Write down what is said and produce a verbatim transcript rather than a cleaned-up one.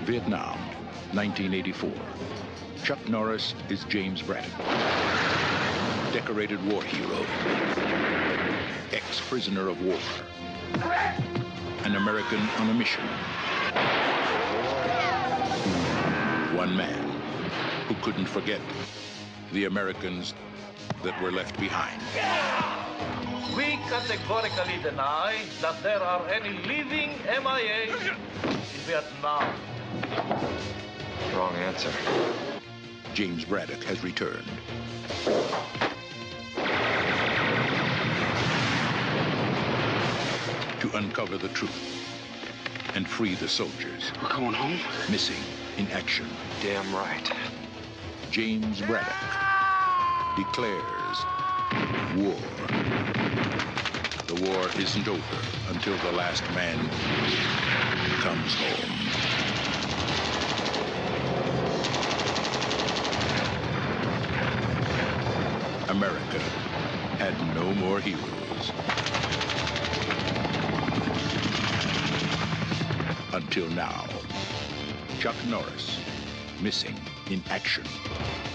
Vietnam, nineteen eighty-four. Chuck Norris is James Braddock, decorated war hero, ex-prisoner of war, an American on a mission. One man who couldn't forget the Americans that were left behind. We categorically deny that there are any living M I As in Vietnam. Wrong answer. James Braddock has returned. To uncover the truth and free the soldiers. We're going home? Missing in action. Damn right. James Braddock declares war. The war isn't over until the last man comes home. America had no more heroes. Until now. Chuck Norris, missing in action.